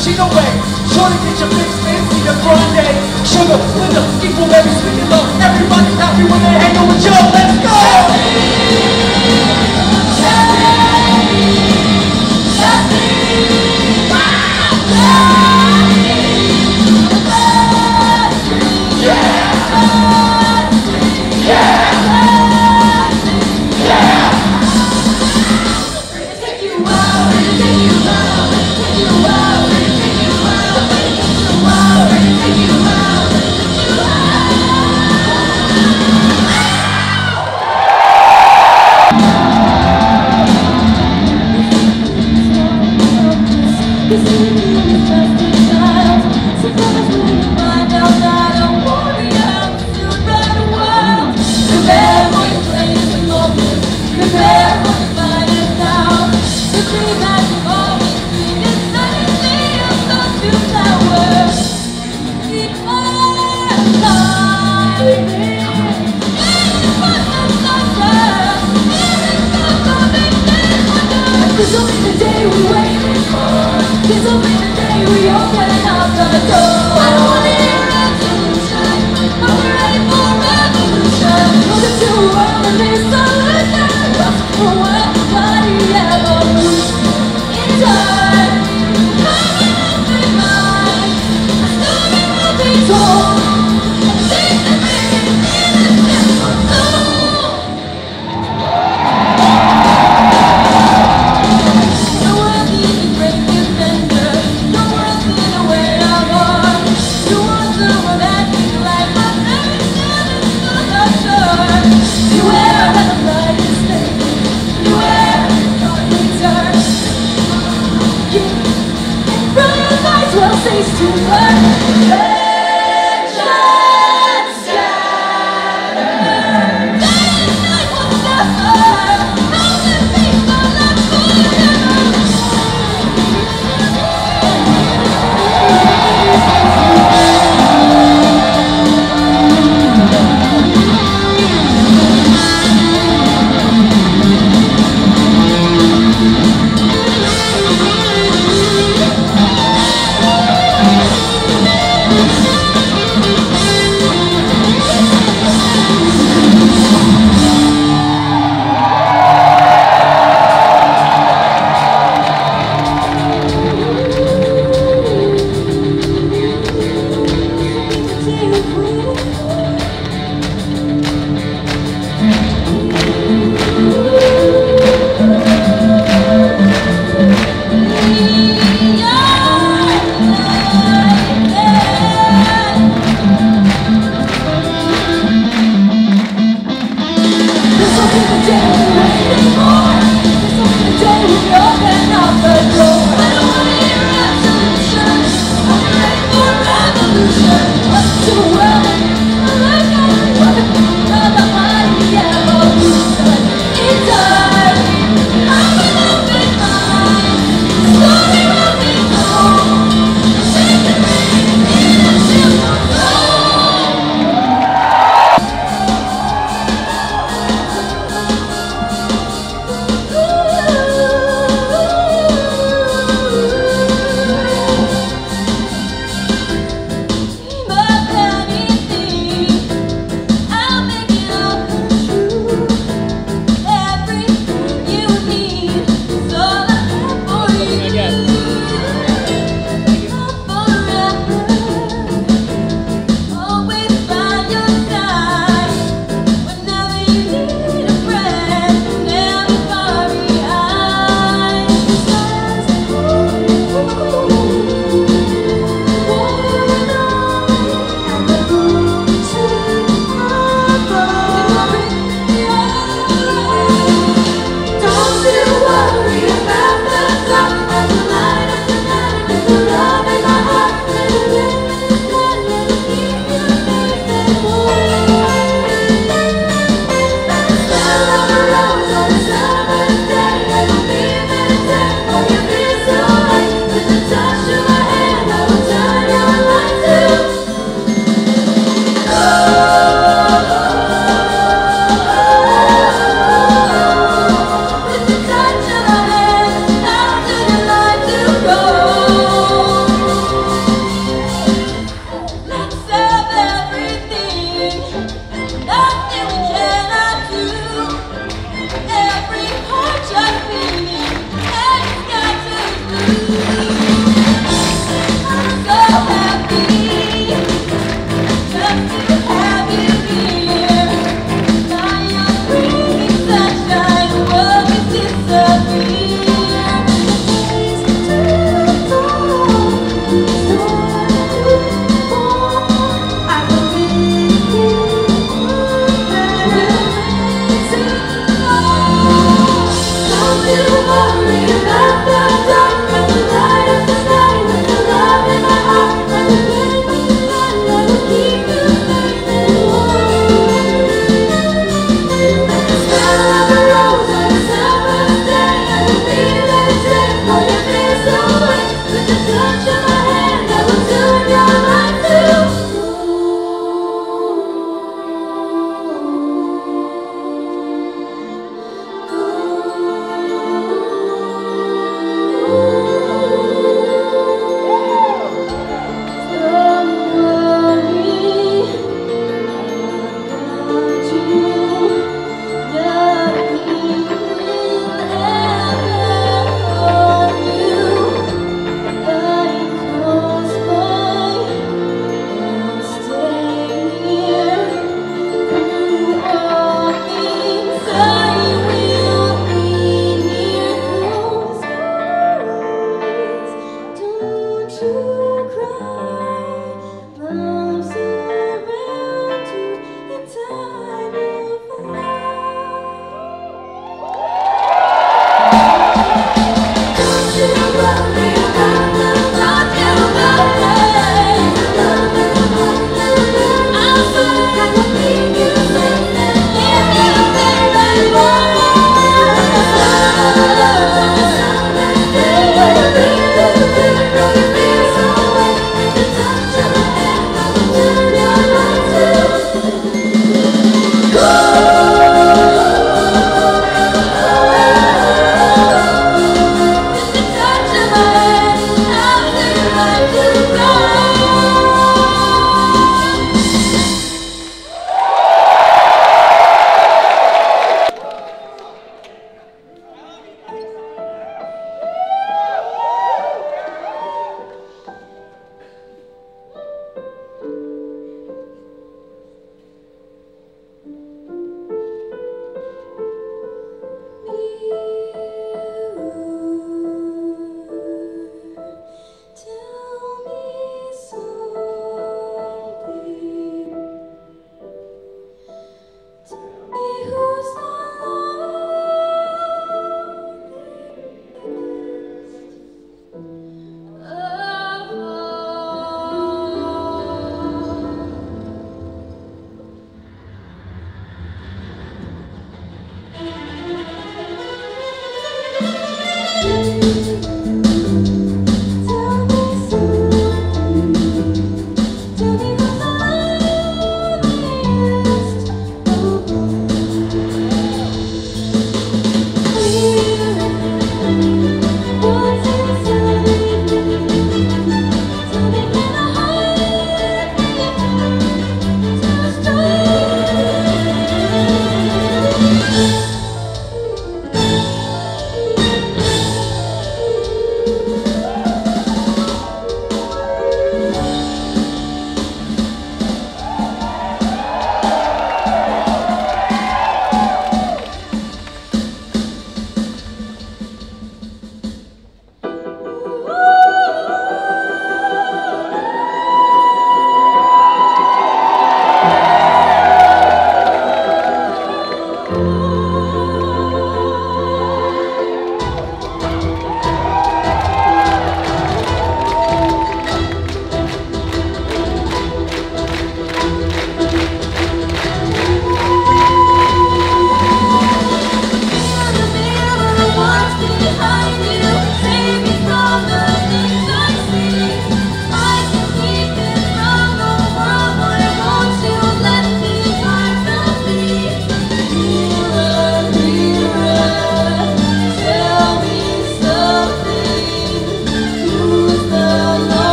cappuccino way. Shorty, get your fix, fancy the grande. Sugar, Linda, equal baby, sweet and love. Everybody's happy when they hang out with you. Let's go!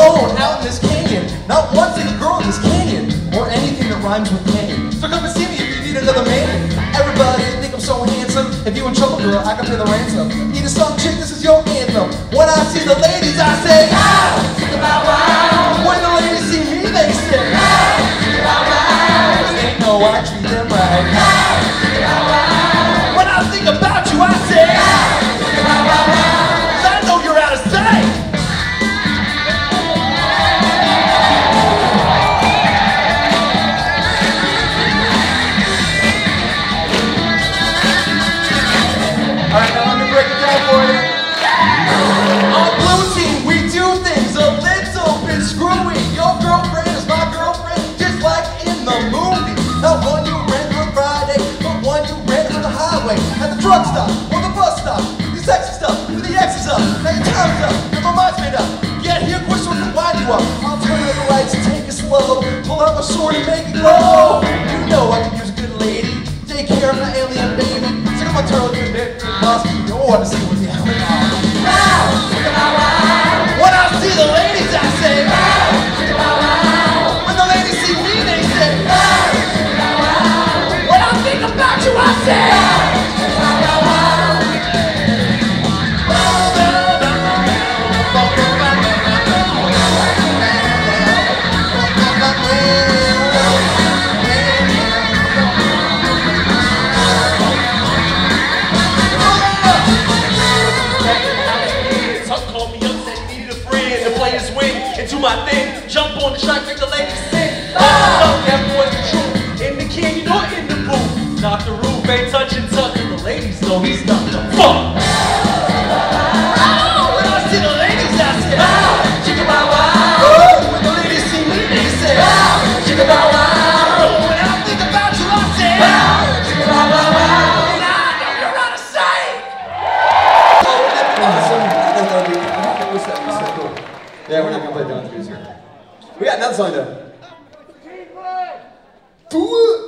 alone out in this canyon. Not one single girl in this canyon, or anything that rhymes with canyon. So come and see me if you need another man. Everybody think I'm so handsome. If you in trouble, girl, I can pay the ransom. Need a song, chick, this is your anthem. When I see the ladies, I say, wow, chicka bow wow. When the ladies see me, they say, wow, chicka bow wow. They know I treat them right. Wow, chicka bow wow. When I think about you, I say, wow, chicka bow wow. 'Cause I know you're out of sight. Alright, now let me break it down for you. On Blue Team, we do things a little bit screwy. Your girlfriend is my girlfriend, just like in the movie. Not one you rent on Friday, but one you rent on the highway. At the truck stop, or the bus stop. The sexy stuff, with the X's up. Now your time's up, and my mind's made up. Get here quick so I can wind you up. I'll turn to the lights, take it slow. Pull out my sword and make it glow. You know I can use a good lady. Take care of my alien baby. Stick on my turtle, you bit. You don't want to see what's happening. Wow, chicka bow wow. When I see the ladies, I say, wow, chicka bow wow. When the ladies see me, they say, wow, chicka bow wow. When I think about you, I say, wow, chicka bow wow. Do my thing, jump on the track, make the ladies sing. Love that boy's the truth, in the canyon or in the booth. Knock the roof, ain't touching tuck, and the ladies know he's not the fuck. Oh, when I see the ladies, I say, wow, chicka bow wow. Ooh, when the ladies see me, they say, wow, chicka bow wow. When I think about you, I say, wow, chicka bow wow. And I know you're out of sight. Oh, wouldn't that be awesome? I think that would be, I wish that would be so cool. Yeah, we're not gonna play Down Trees here. We got another song though. Do it!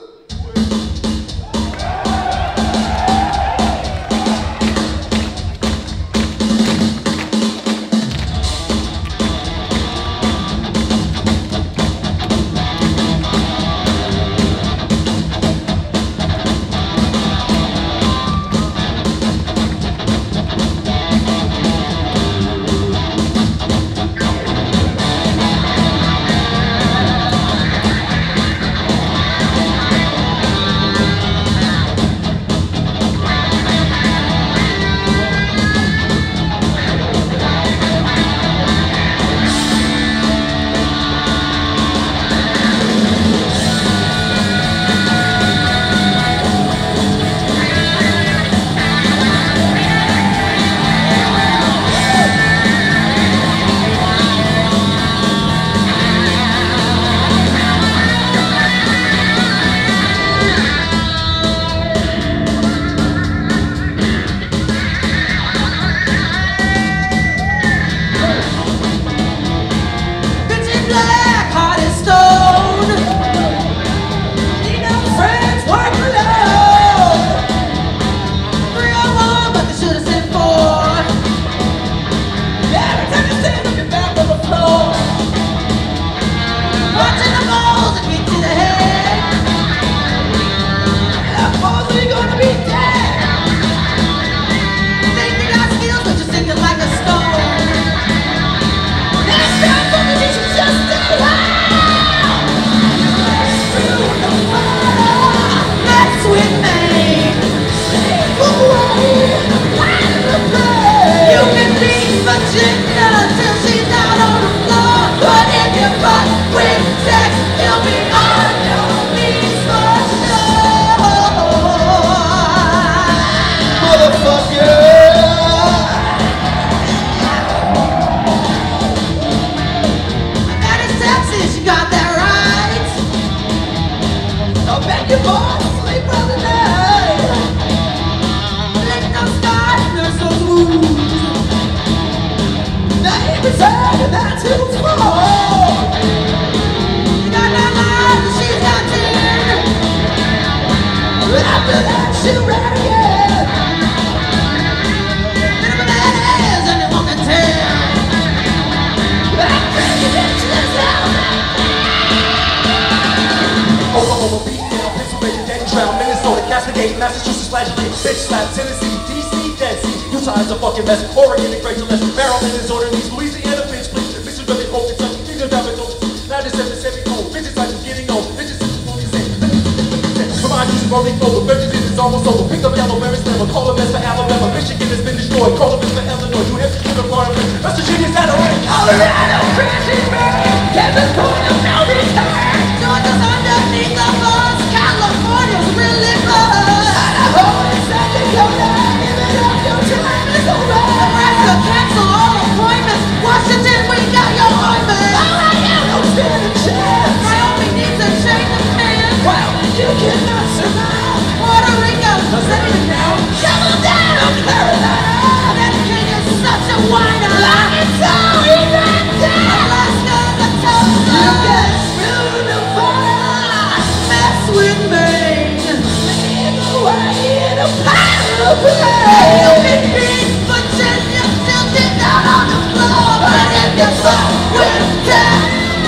Roll up on my beat down, Pennsylvania, Danny Drown, Minnesota, Cascade, Massachusetts, Flagellate, bitch slap, Tennessee, DC, Dead Sea, Utah is a fucking mess, Oregon, the Great Celeste, Maryland is orderlies, Louisiana, bitch, please, bitches really hope it's like, things are down with those, now this is cold, bitches like getting old, bitches is fully safe, remind you to rolling over, bitches is almost over, pick up yellow berries, never call them for Alabama, Michigan has been destroyed, call them for Illinois, New Hampshire, New Florida, West Virginia, Santa Fe, Colorado, crazy man, Kevin's point of no return, Georgia's underneath the bus, California's really fun, Idaho and South Dakota, give it up, your time is over, Nebraska, cancel all appointments, Washington, we got your ointment, Ohio, no standing chance, Wyoming needs a change of man, Wyoming, you cannot survive, Puerto Rico, setting it down, shovel down, Carolina, that king is such a whiner, lock it down, Alaska, the toast, you get beautiful, mess with me, lead the way in a pile of play, you can beat Virginia, tilted down on the floor, but if you fuck with death,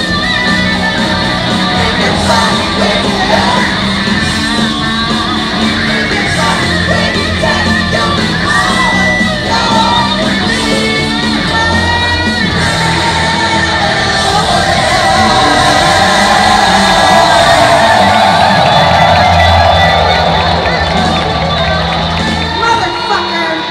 if you fuck with death, motherfucker!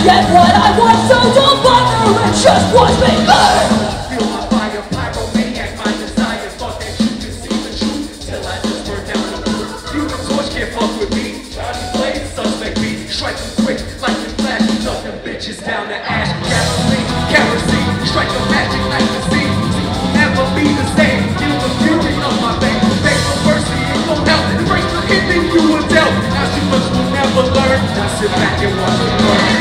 get what I want, so don't bother and just watch me burn. Feel my fire, pyromaniac, my desire. Thought that you could see the truth till I just burned down the roof. You and Torch can't fuck with me. Johnny Blaize, suspect me. Striking quick like the flash. Duck them bitches down to ash. Gasoline, kerosene. Strike a magic like the sea. Never be the same. Feel the fury of my veins. Beg for mercy, it won't help. Embrace the hit that you were dealt. Now she must will never learn. Now sit back and watch it burn.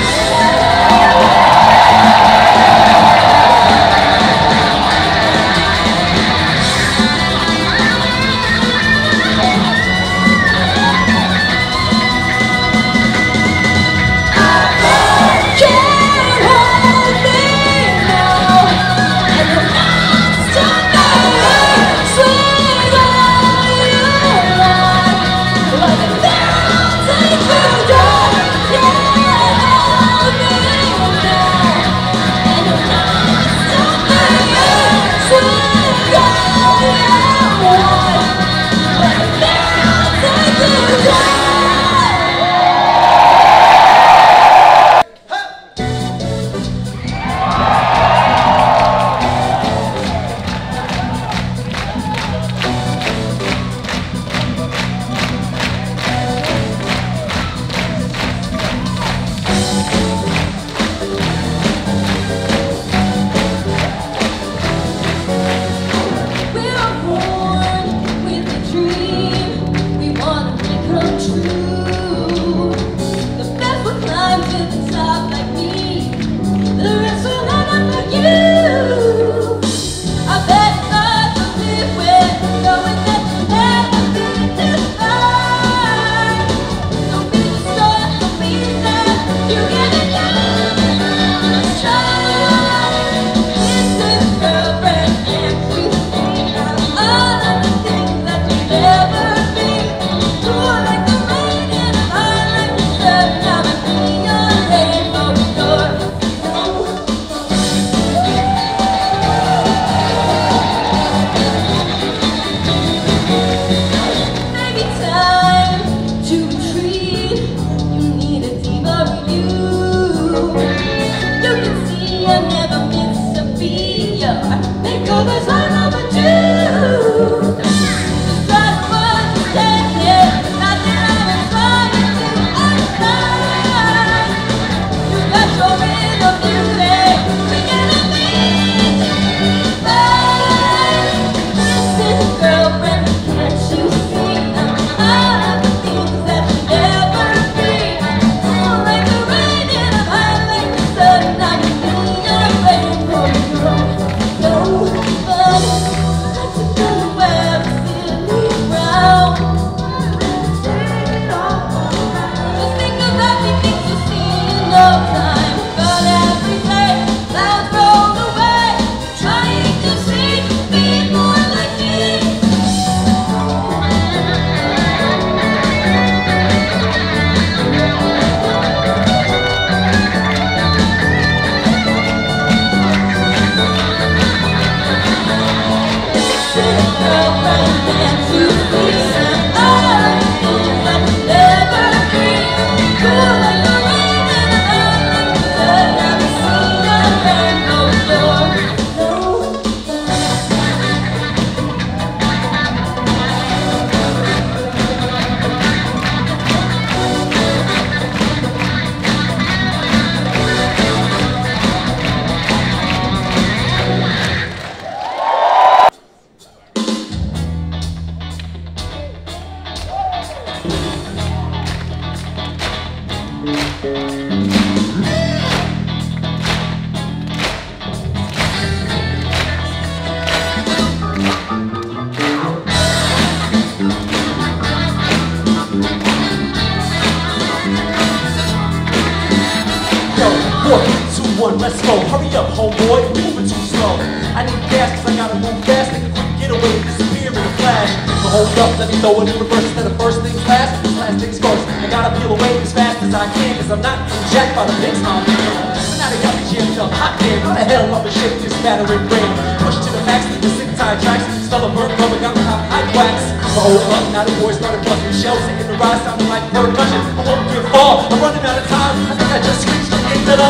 Let's go, hurry up, homeboy, we're moving too slow. I need gas, cause I gotta move fast. Take a quick getaway, disappear in a flash. So hold up, let me throw it in reverse instead of first things last. Last things first, I gotta peel away as fast as I can, cause I'm not getting jacked by the pigs, my man. So now they got me jammed up, hot damn, how the hell up and shake this battering brain? Push to the max, leave the sick tie tracks. Smell a burnt rubber, got me hot wax. So hold up, now the boys started busting shells, hitting the ride, sounding like percussion. I won't give fall, I'm running out of time. I think I just reached the end of the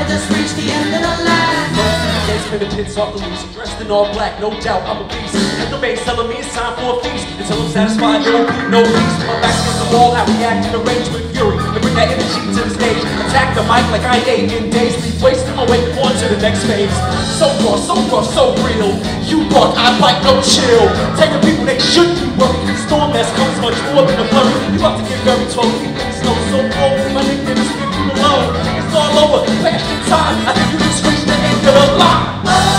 have just reached the end of the line. In the pits off the loose, dressed in all black, no doubt I'm a beast. And the bass telling me it's time for a feast. Until I'm satisfied, there will be no peace. My back against the wall, I react in the range with fury. And bring that energy to the stage. Attack the mic like I ain't in days. Leave wasting my way on to the next phase. So raw, so real. You bark, I bite, no chill. Take the people, they shouldn't be worried. The storm that's comes much more than a flurry. You about to get very tall, keep things slow, so cold. My nickname is Leave You Alone. It's all over, fast in time. I think you just reached the end of the line.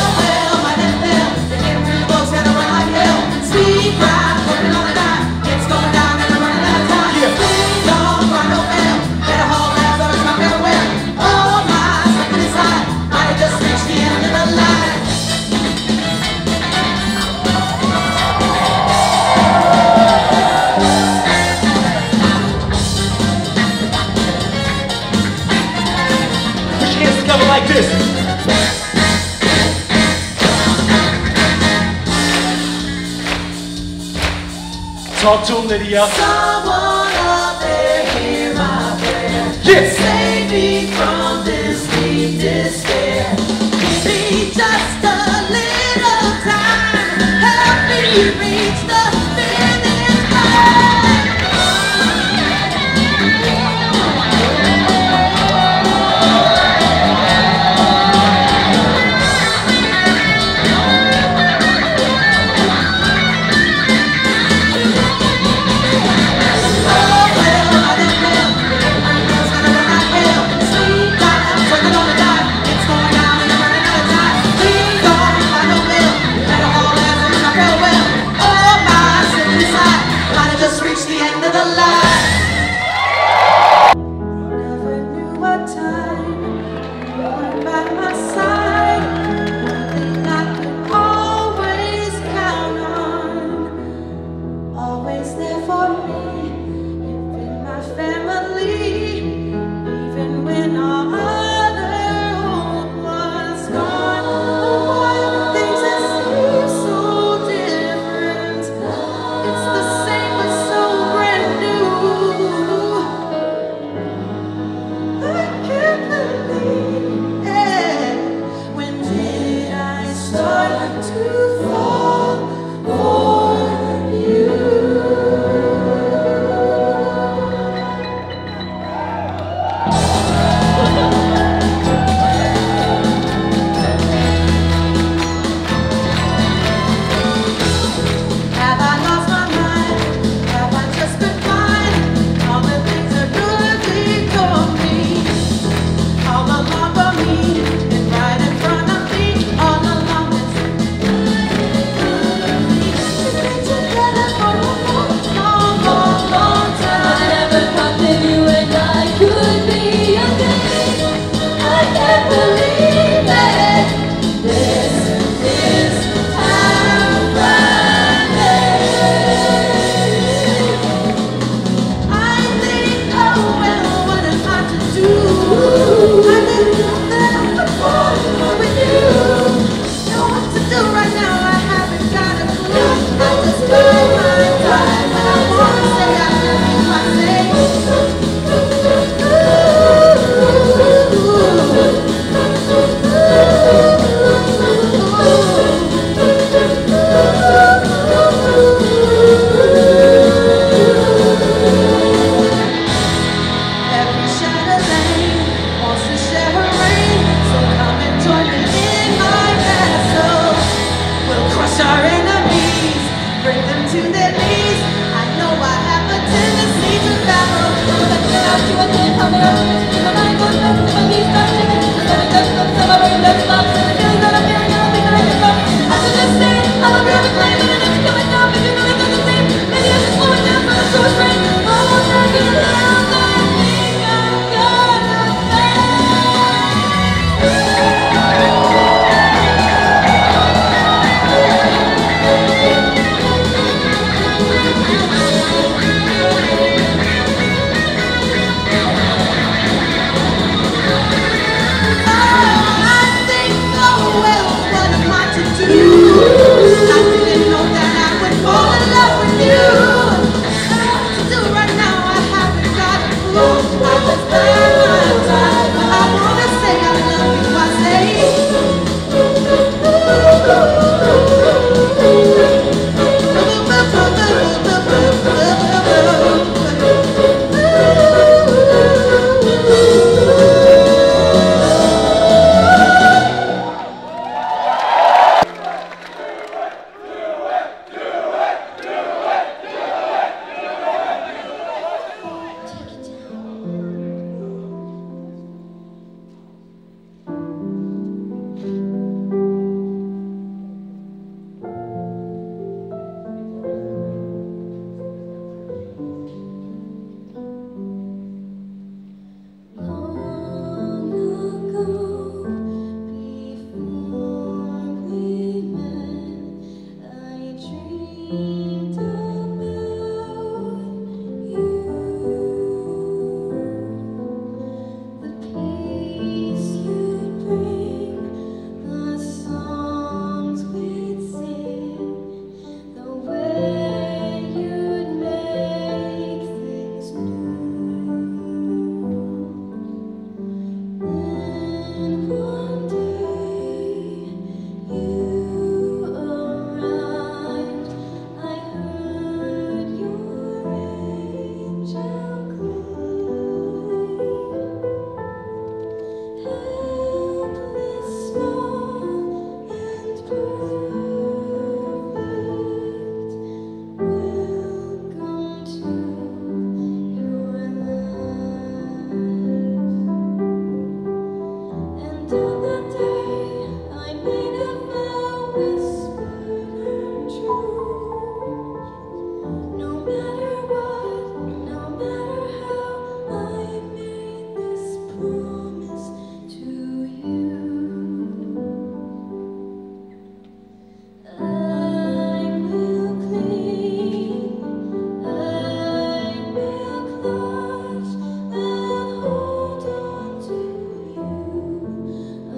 Like this. Talk to him, Lydia. Someone up there hear my prayer. Yes. Save me from this deep despair. Give me just a little time. Help me reach the finish line. Go I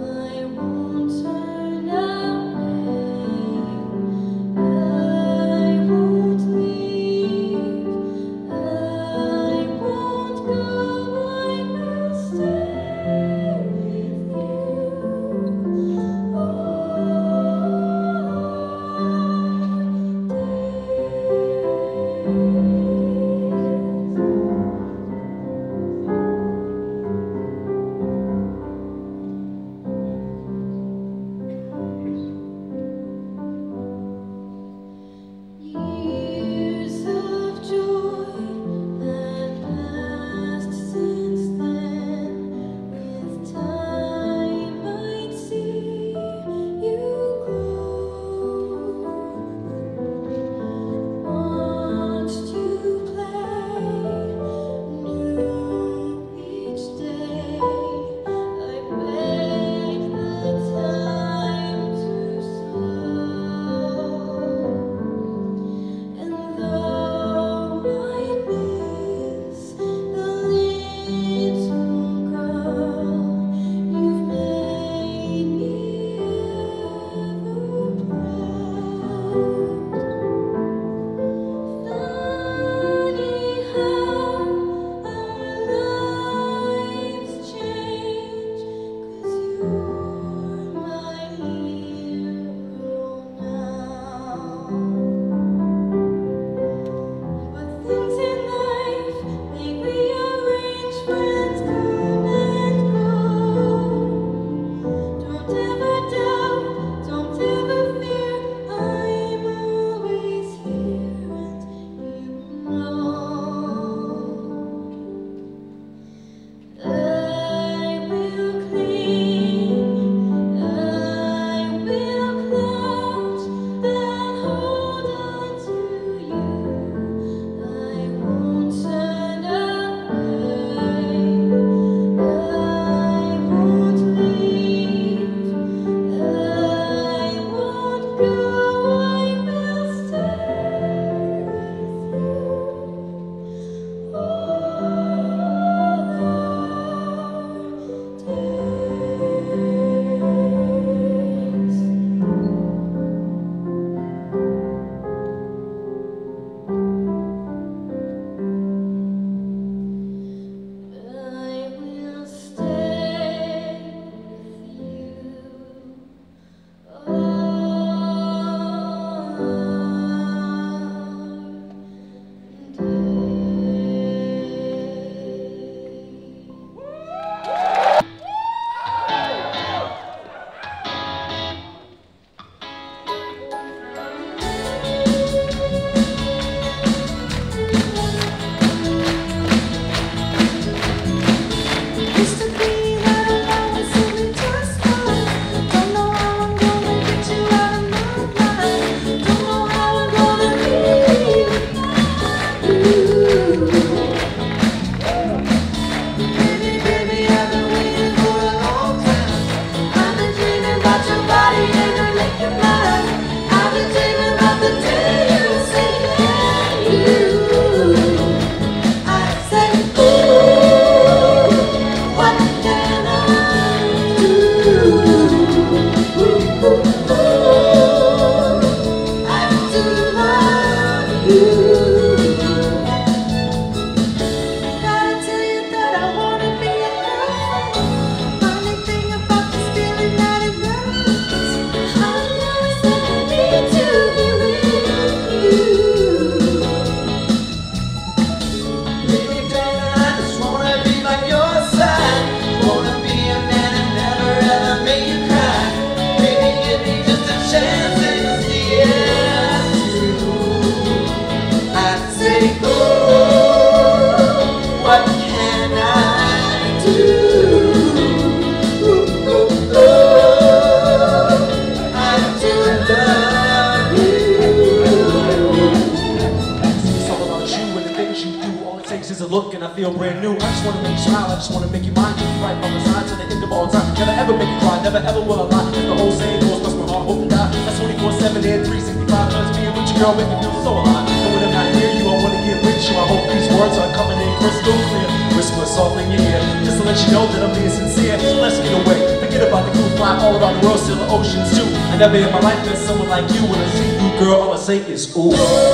feel brand new. I just wanna make you smile, I just wanna make you mine. Keep you right by my side to the end of all time. Never ever make you cry, never ever will I lie. As the whole saying goes, plus my heart hope to die. That's 24/7 and 365. Cause being with your girl make me feel so alive. And when I'm not near you, I wanna get with you. I hope these words are coming in crystal clear. Whisper softly in your ear, just to let you know that I'm being sincere. So let's get away, forget about the cool fly all around the world, still the oceans too. I never in my life met someone like you. When I see you, girl, all I say is ooh.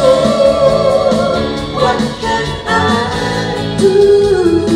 What can I do?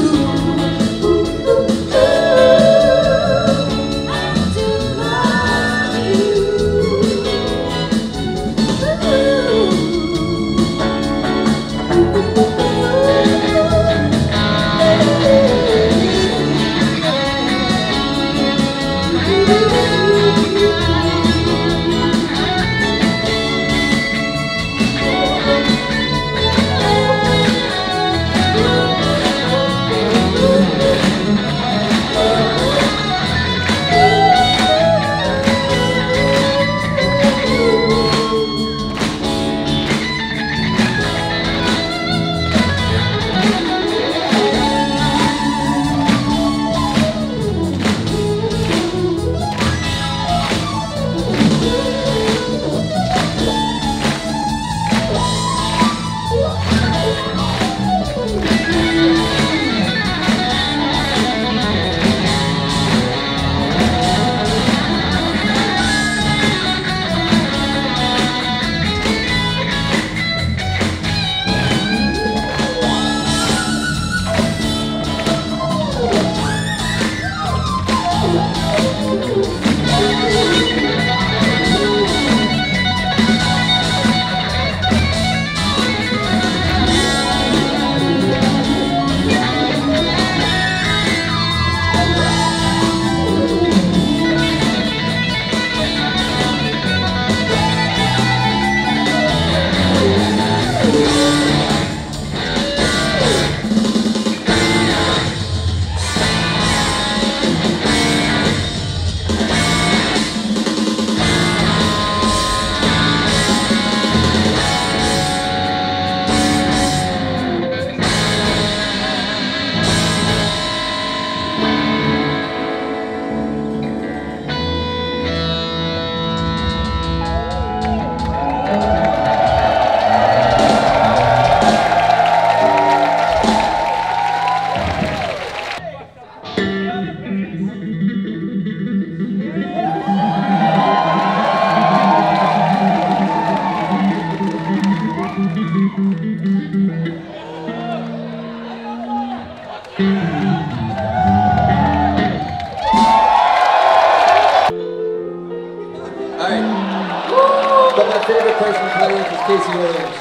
But my favorite person to play with is Casey Williams.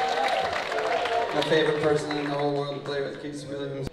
My favorite person in the whole world to play with, Casey Williams.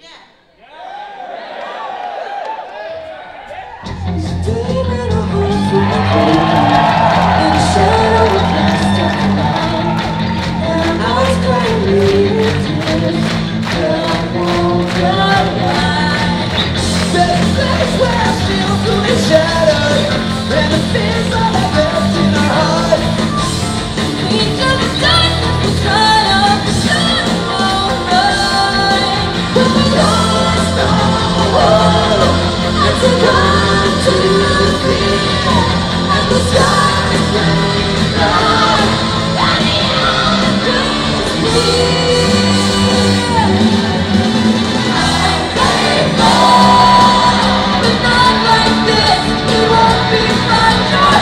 But not like this, we won't be fine.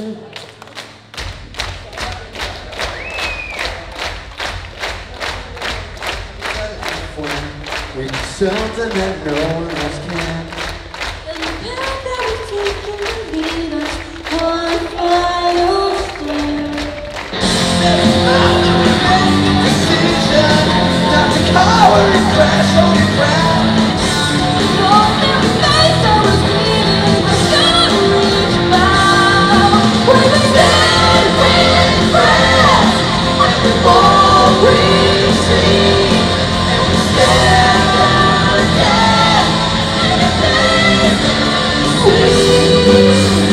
It's something that no one else can. And the path that we've taken will lead us one final step. There's no decision not to cower and crash on the ground. All their face always bleeding, but gonna reach out. When we stand with friends, when we fall, we see. And we stand out again, and it makes me sweet.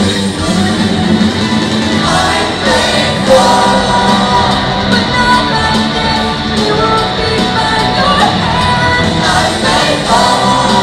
I'm thankful, but not like this. You won't be by your hand. I'm thankful.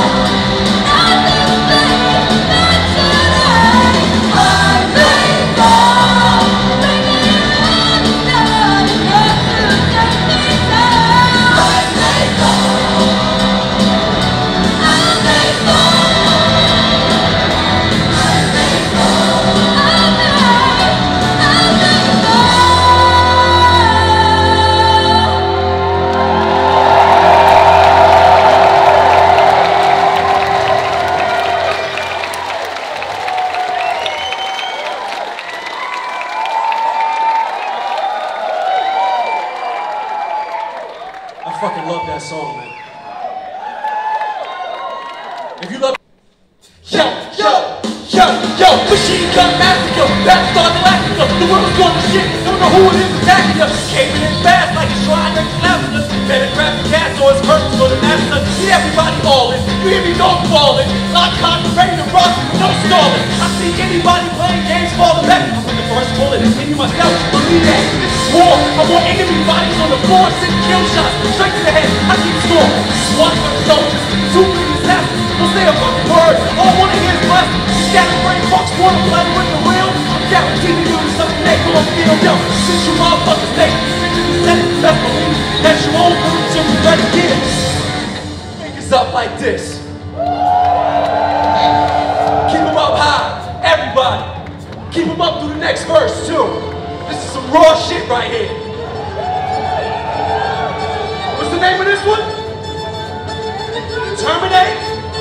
I fucking love that song, man. If you love Yo, machine gun massacre, that's starting laughing us. The world's going to shit, don't know who it is attacking us. Caving in fast like a shrine next to us. Better grab the gas or it's curtains for the master. See everybody all in, you hear me dog falling. Lock, cock, ready to rock, no stalling. I see anybody playing games falling back. I put the first bullet and hit you myself, believe that. This is war, I want enemy bodies on the floor, send kill shots, straight to the head. I keep score, SWAT for the soldiers, 2 million assassins. Don't say a fucking word, all I wanna hear is blessing. Scatterbrain fucks wanna play with the real. I'm guaranteed to do something they gon' feel. Yo, since you motherfuckers think you said it, best believe that you won't lose till you ready again. Make us up like this. Keep them up high, everybody. Keep them up through the next verse too. This is some raw shit right here. What's the name of this one? Terminate.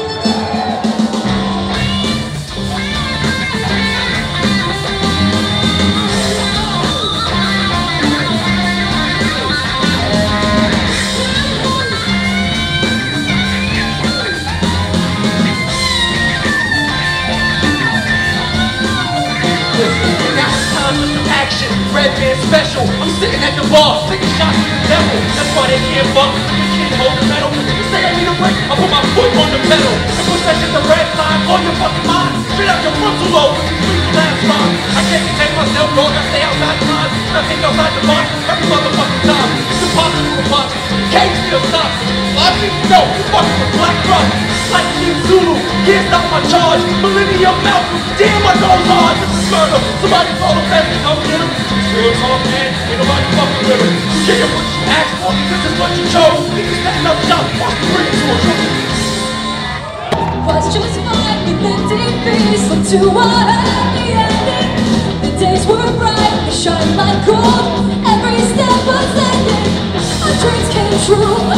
Red band special, I'm sitting at the bar, taking shots with the devil. That's why they can't fuck, they can't hold the metal. You say I need a break, I put my foot on the pedal. And push that shit to red line, blow your fucking mind. Straight out your frontal lobe, sleep the last time. I can't contain myself, dog, I stay outside the line. And I think outside the box, every motherfucking time. It's impossible to watch, can't still stop. Logic, no, you fucking with black rock. Like King Zulu, can't stop my charge. Millennium Malcolm, damn I go hard. This is murder, somebody call the feds and come get him. Real talk, man, ain't nobody fucking with it. You get what you asked for, this is what you chose. Niggas setting up shop, watch me bring it to a truth. Was just fine with the deep peace until what happy ending. The days were bright, they shine like gold. Every step was ending, our dreams came true.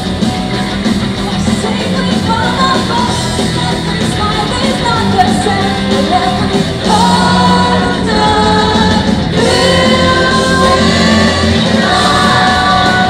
Safely from above, every smile is not the same. And every heart done, filled with love.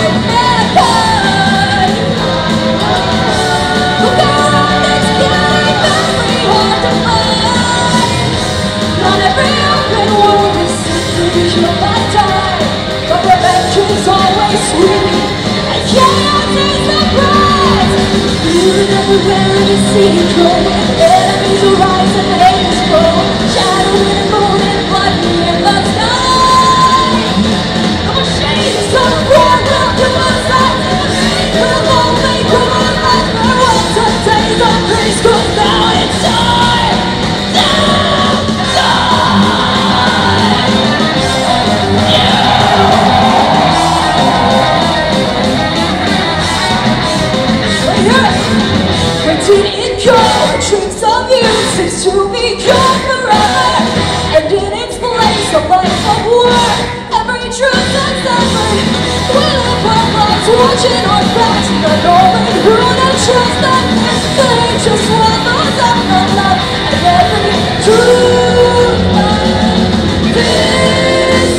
We'll go on this game, every heart to find. Not every open wound is simply healed by time. But revenge is always sweet, and chaos is the prize. Feeling everywhere in the city grow. Enemies arise and haters grow. Shadow in the moon and blood in the sky. The machines come roaring up to my side. Come on, make come on, like my words of days of grace. 'Cause now it's time, time, time. Yeah. Where did it go? watching our backs, not knowing who to trust. That they just want those up from love and every true love. This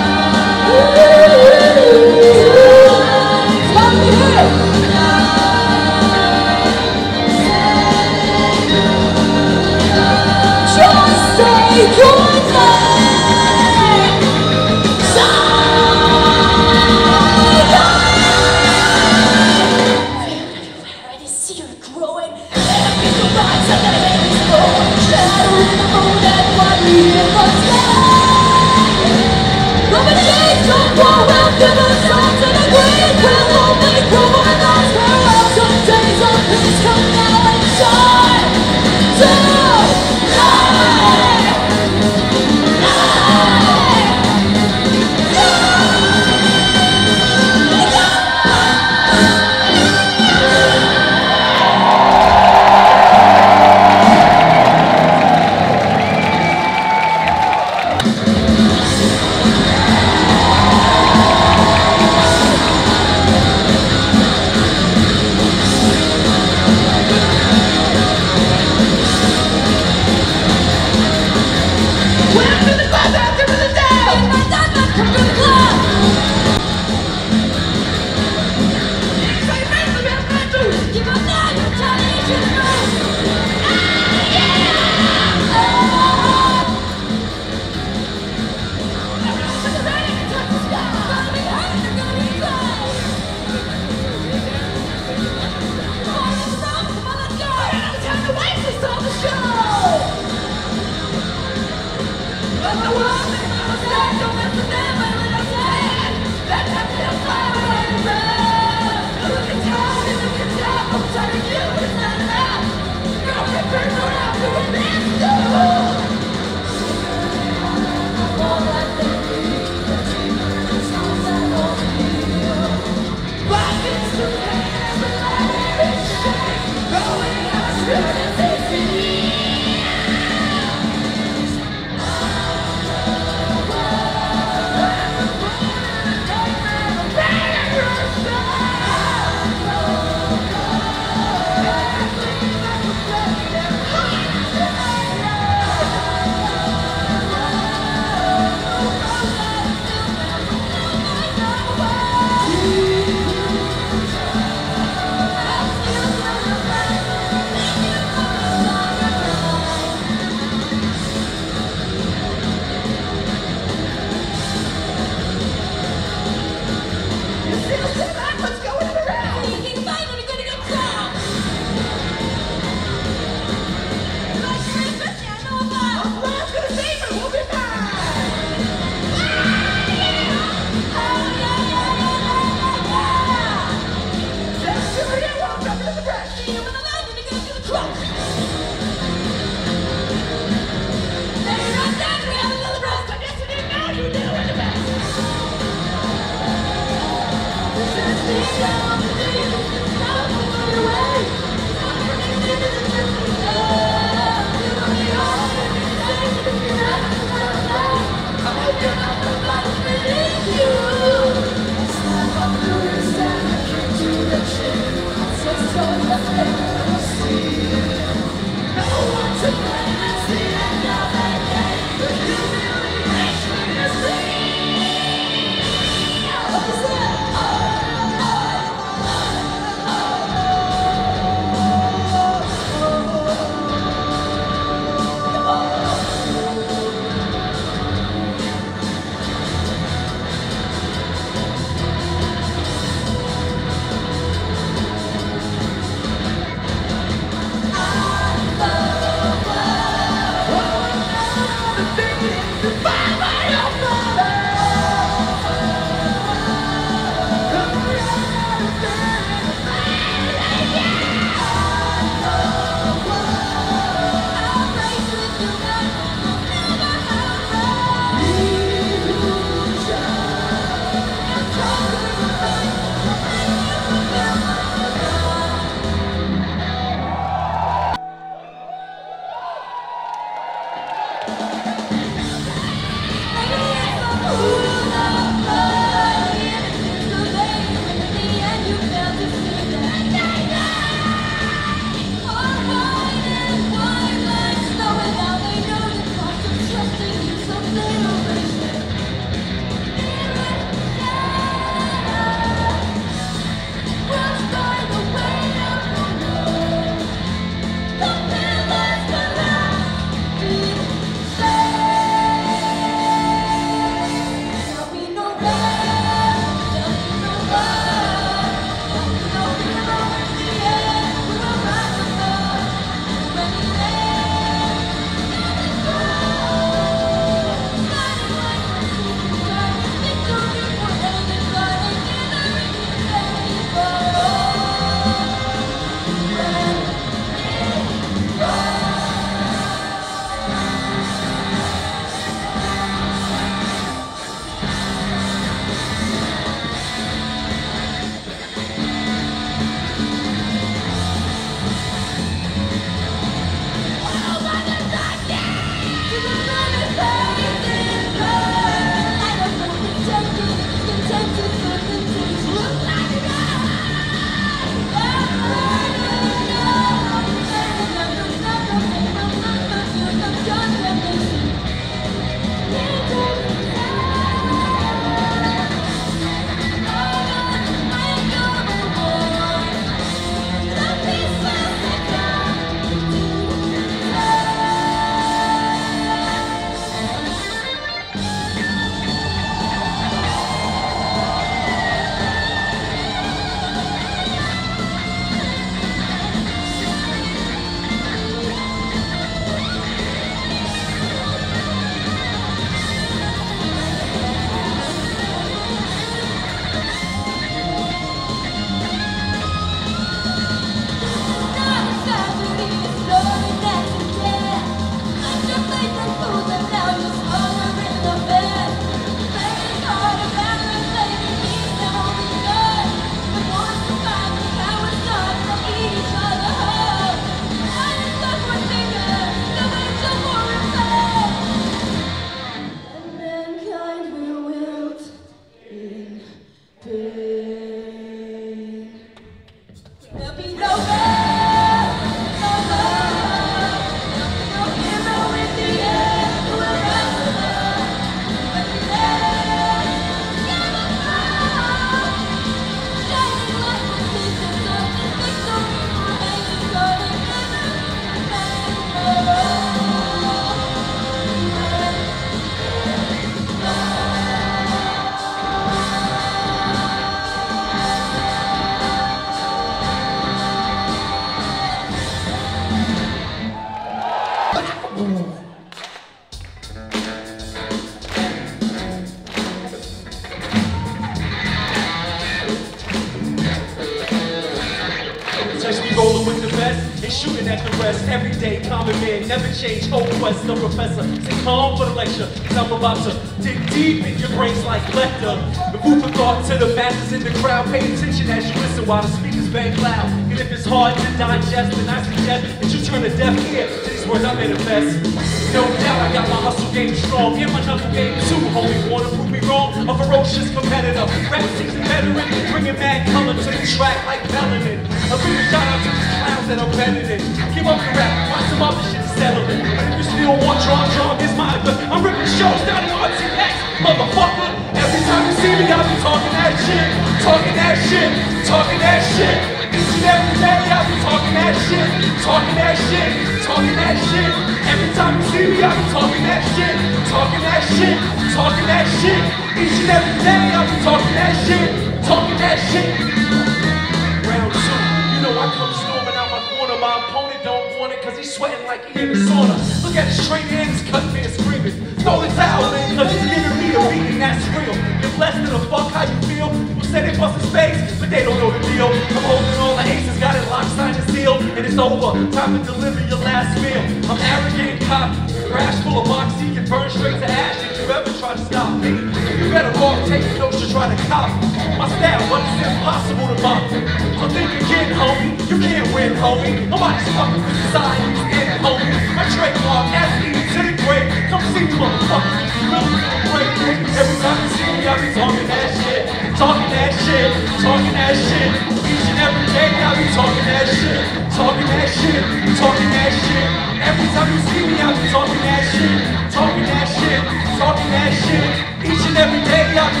They shooting at the rest, everyday common man, never change, whole quest, no professor. Stay calm for the lecture, cause I'm about to dig deep in your brains like Lecter. The food for thought to the masses in the crowd, pay attention as you listen while the speakers bang loud. And if it's hard to digest, then I suggest that you turn a deaf ear to these words I manifest. No doubt I got my hustle game strong, and my knuckle game too, homie. Wanna prove me wrong? A ferocious competitor, rap season veteran, bringing mad color to the track like melanin. A big shout out to these clowns that are better than. Give up the rap, watch some other shit settling. But if you still want drum, it's my good. I'm ripping shows down in RTX, motherfucker. Every time you see me, I be talking that shit, talking that shit, talking that shit. Each and every day, I be talking that shit, talking that shit, talking that shit. Every time you see me, I be talking that shit, talking that shit, talking that shit. Each and every day, I be talking that shit, talking that shit. Round two, you know I come storming out my corner. My opponent don't want it cause he's sweating like he in a sauna. Look at his straight hands, cut man screaming. Throw the towel in cause he's giving me a beating that's real. You're blessed to the fuck how you feel. People say they bust his face, but they don't know the deal. I'm holding all the aces, got it locked, signed and sealed, and it's over. Time to deliver your last meal. I'm arrogant and cocky, rash full of moxie, can burn straight to ash if you ever try to stop me. You better off taking notes to try to copy my style, but it's impossible to copy. So think again, homie, you can't win, homie. Nobody's fucking with society's end, homie. My trademark, athlete to the grave. Come see me, motherfucker. You really gonna break me. Every time you see me, I be talking that shit, talking that shit, talking that shit. Each and every day, I be talking that shit, talking that shit, talking that shit. Every time you see me, I be talking that shit, talking that shit, talking that shit. Each and every day, I be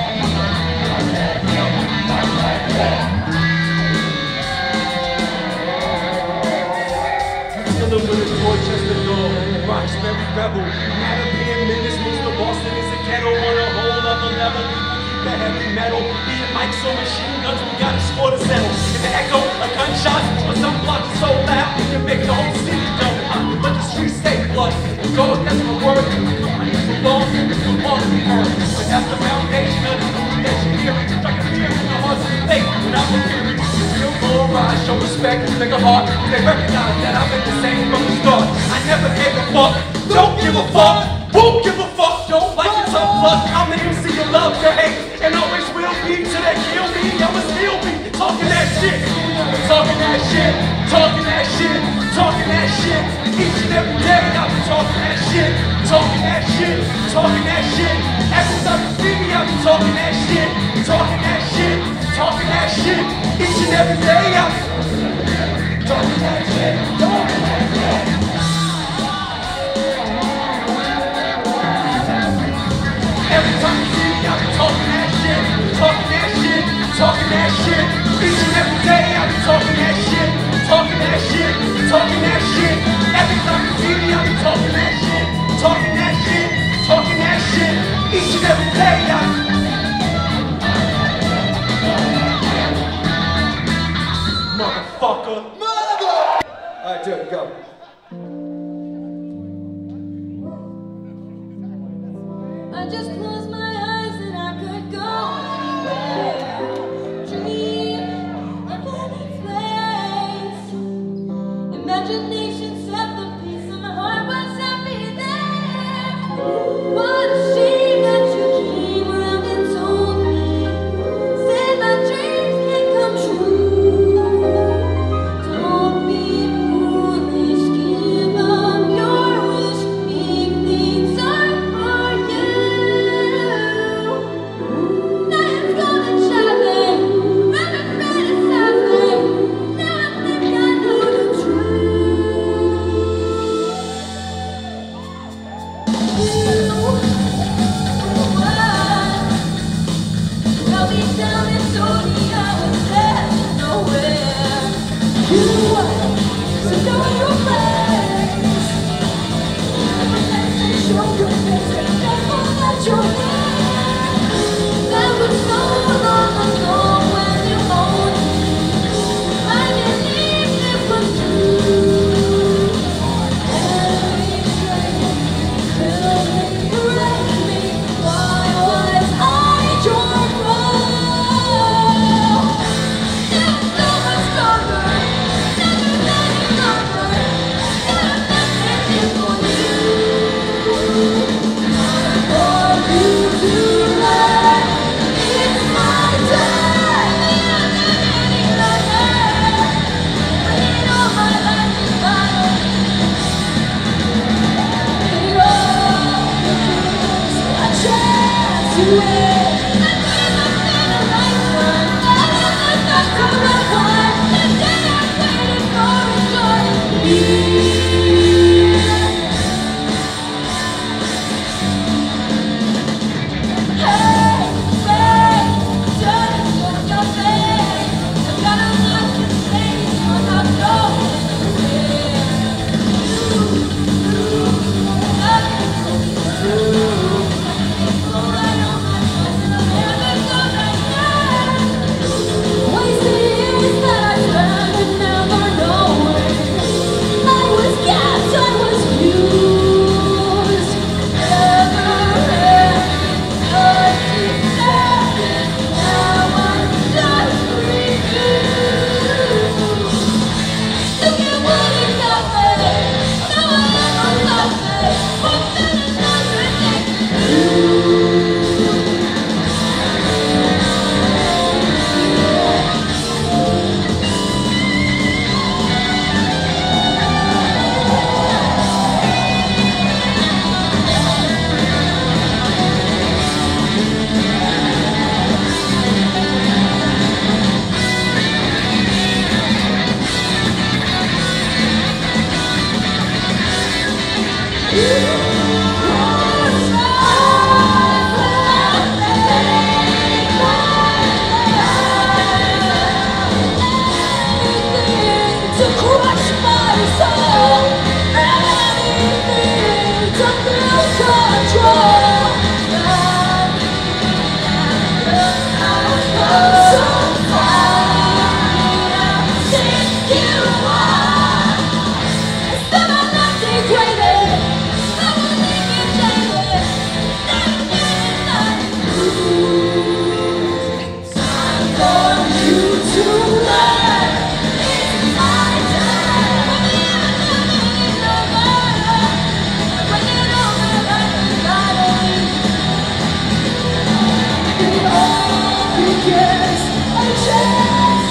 dealing with a Rochester dog, Roxbury rebel. Mattapan Menace moves to Boston is a ghetto on a whole other level. Keep the heavy metal, being mics or machine guns, we got a score to settle. And the echo of gunshots, but some blocks so loud, it can make the whole city jump. But the streets stay blood. God, that's my word. I need to belong, I'm on the earth. But that's the foundation of the movie that you hear. I can hear in the hearts of faith when I'm appearing. Still glorize, show respect, make a heart. They recognize that I've been the same from the start. I never gave a fuck, don't give a fuck, won't give a fuck, don't like it so plus. I'm the MC you love to hate, and always will be till they kill me. I'ma still be talking that shit, talking that shit, talking that shit, talking that shit. Each and every day I be talking that shit, talking that shit, talking that shit. Every time you see me I be talking that shit, talking that shit, talking that shit. Each and every day I be talking that shit, talking that shit. Every time you see me I be talking that shit, talking that shit, talking that shit. Each and every day I be talking that shit, talking that shit, talking that shit. Every time you see me I be talking that shit, talking that shit, talking that shit. Each and every day I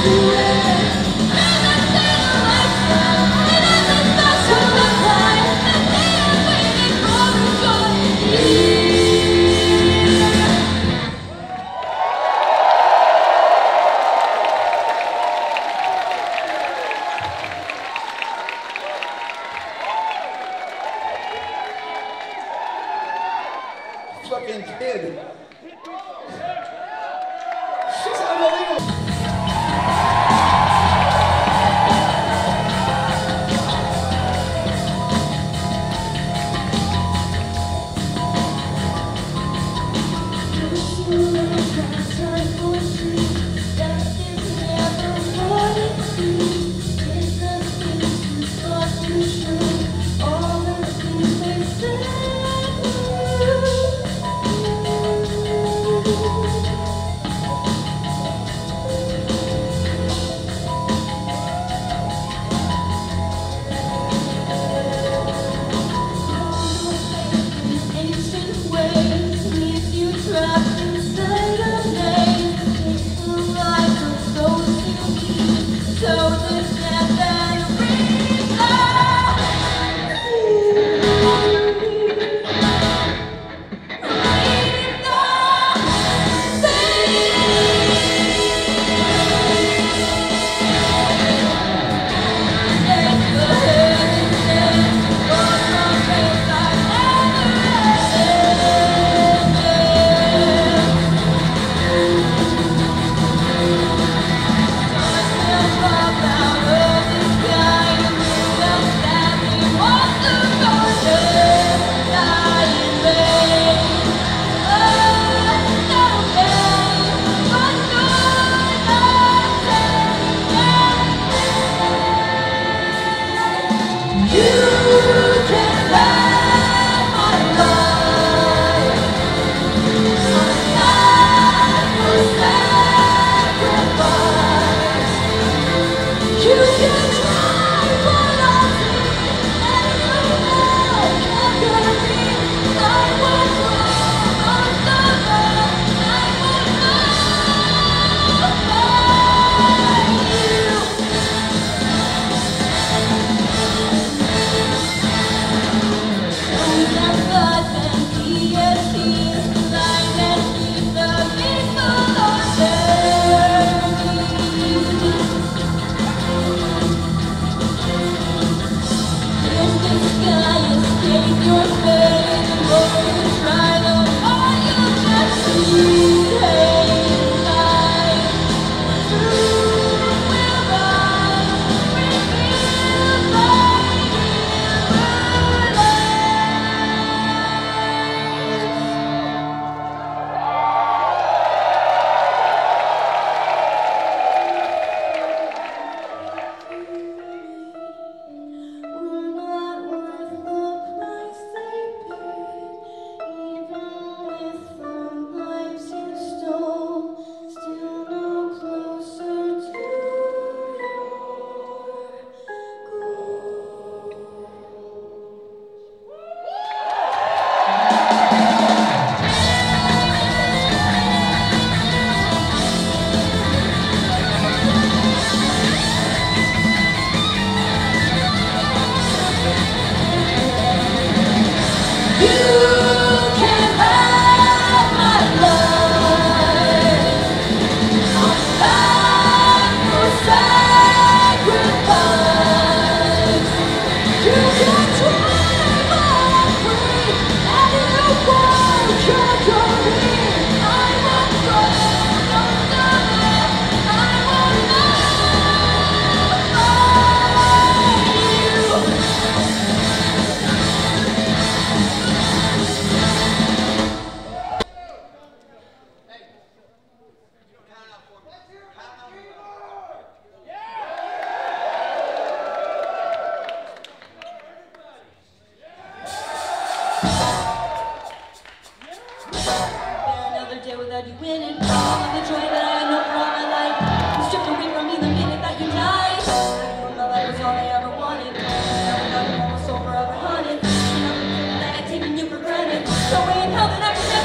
Fucking kid. She's unbelievable.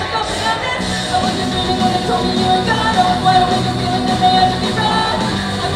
Told me you ain't got no way to make a feeling that they had to be right.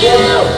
you.